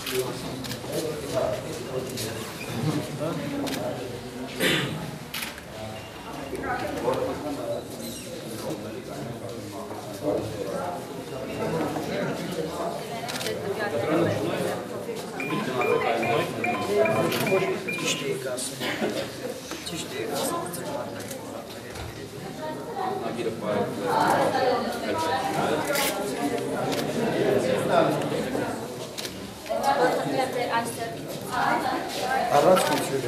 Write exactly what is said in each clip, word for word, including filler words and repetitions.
Առաջ քիչ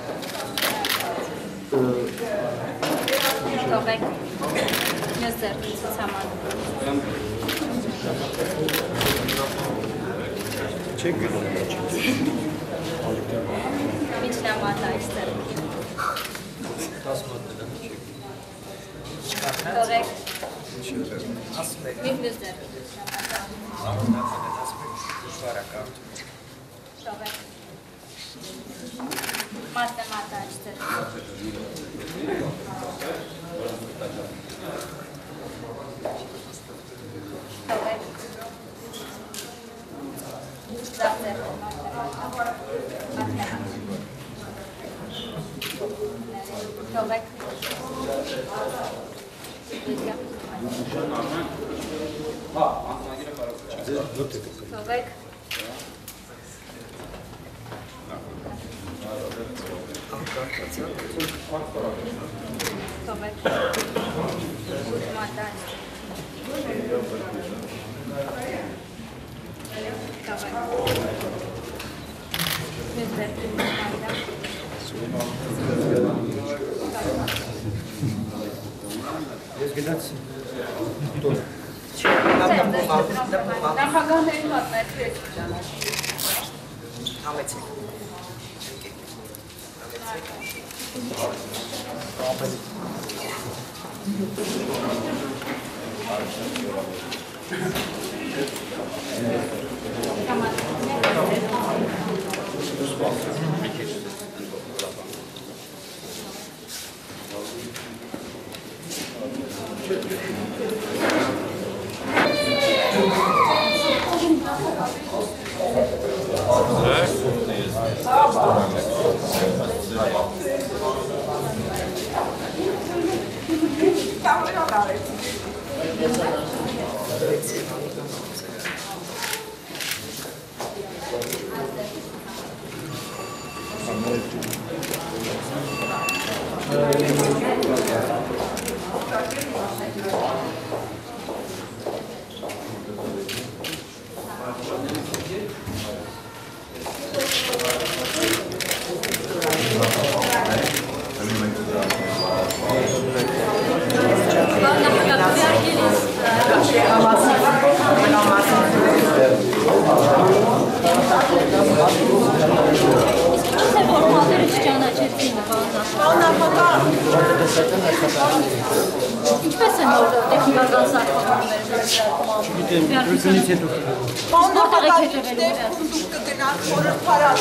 Թողեք մյուս ձեռքի ցուցաման։ Չեք գնում Միջնամատը այստեղ։ Թողեք մի մյուս ձեռքի ցուցաման։ Թողեք մատը մատը այստեղ։ Թողեք ձախ ձեռքը մատը Թողեք Թողեք Թողեք մատը Ես գնաց Նախագահների մատն այդ քեզ ճանաչ Համեցեք Ինչպես են որ տեխնիկական սարքավորումները Ուրգնից հետո Պան նախագահներ դուք կգնաք խորհրդարան